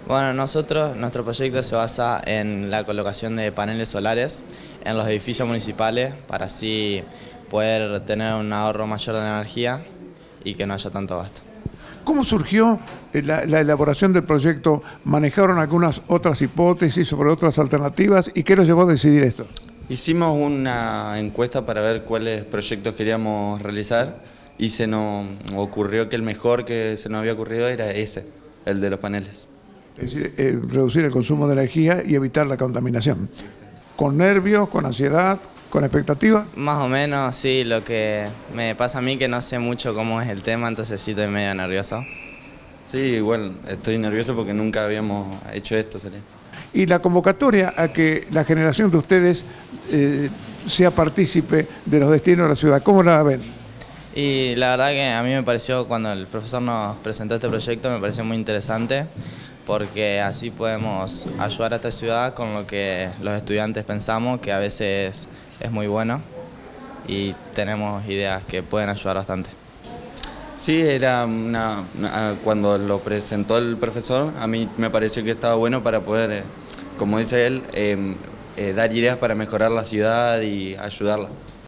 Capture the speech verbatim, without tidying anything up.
Bueno, nosotros, nuestro proyecto se basa en la colocación de paneles solares en los edificios municipales para así poder tener un ahorro mayor de energía y que no haya tanto gasto. ¿Cómo surgió la, la elaboración del proyecto? ¿Manejaron algunas otras hipótesis sobre otras alternativas? ¿Y qué los llevó a decidir esto? Hicimos una encuesta para ver cuáles proyectos queríamos realizar y se nos ocurrió que el mejor que se nos había ocurrido era ese, el de los paneles. Es decir, eh, reducir el consumo de energía y evitar la contaminación. ¿Con nervios, con ansiedad, con expectativa? Más o menos, sí, lo que me pasa a mí que no sé mucho cómo es el tema, entonces sí estoy medio nervioso. Sí, igual estoy nervioso porque nunca habíamos hecho esto, ¿sale? Y la convocatoria a que la generación de ustedes eh, sea partícipe de los destinos de la ciudad, ¿cómo la ven? Y la verdad que a mí me pareció, cuando el profesor nos presentó este proyecto, me pareció muy interesante, porque así podemos ayudar a esta ciudad con lo que los estudiantes pensamos, que a veces es muy bueno, y tenemos ideas que pueden ayudar bastante. Sí, era una, una- cuando lo presentó el profesor, a mí me pareció que estaba bueno para poder, eh, como dice él, eh, eh, dar ideas para mejorar la ciudad y ayudarla.